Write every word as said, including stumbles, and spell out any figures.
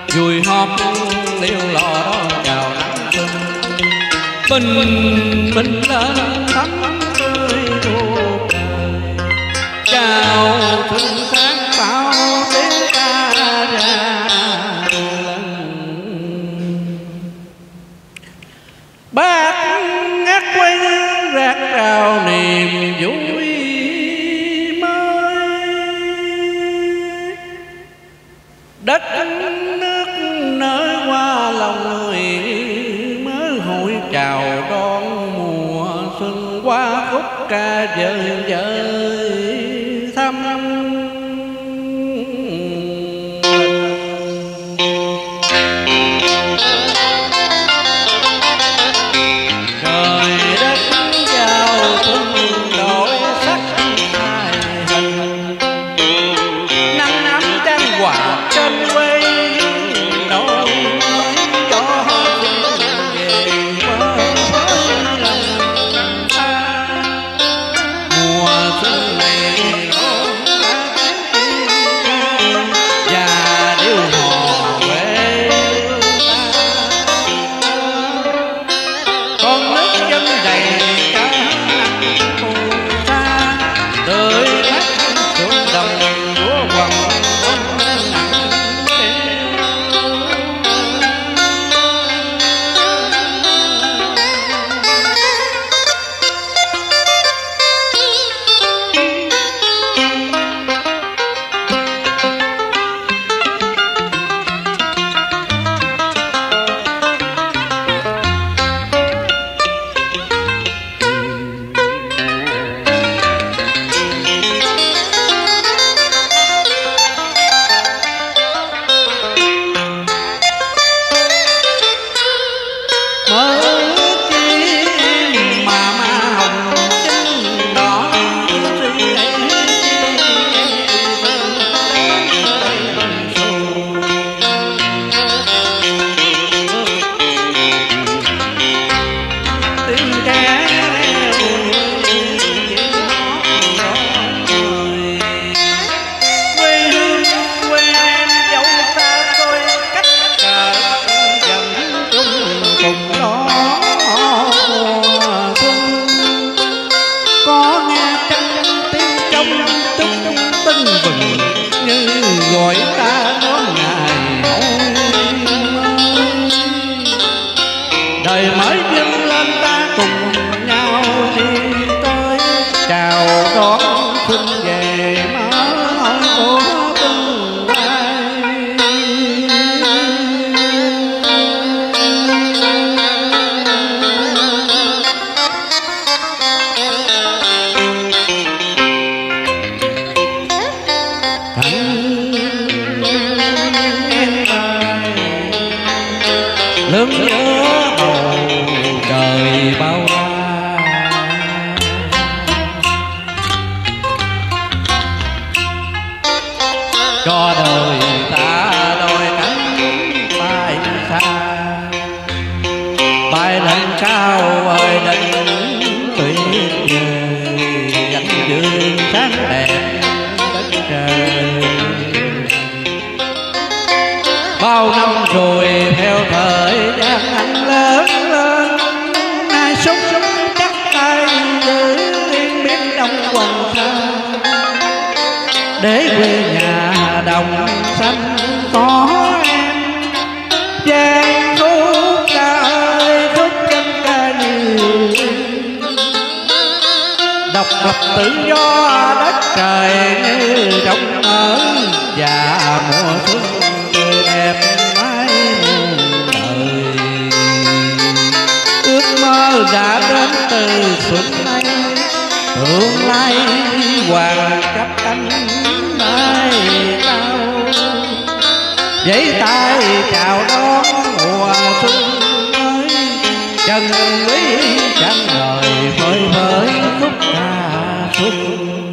vui hót liêu lò đó chào nắng xuân, bình minh lên thắm tươi thuộc đời, chào xuân sáng bao tiếng ca ra lần. Bác ngắt quay rạc rào niềm vui mới, đất nước nở qua lòng người mới hội chào đón mùa xuân qua khúc ca dời dời thăm. Gọi ta đón ngày hôn đời mới dâng lên, ta cùng nhau đi tới chào đón xuân về má của tương lai. Lớn nhớ bầu trời bao la, cho đời ta đôi cánh bay xa, bay lên cao ơi đỉnh tuyệt vời, dẫn dương sáng đẹp đất trời. Bao năm rồi theo thời gian anh lớn lên, nay sống sống chắc tay giữ yên biết đông quần xa, để quê nhà đồng xanh có em. Giang khúc ca ơi khúc dân ca nhiều, độc lập tự do đất trời như trong ở, và mùa xuân tươi đẹp mãi muôn đời. Ước mơ đã đến từ xuân nay, tương lai hoàng cấp cánh mãi cao, giấy tay chào đón mùa xuân mới, chân lý chẳng lời phơi phới khúc ca xuân.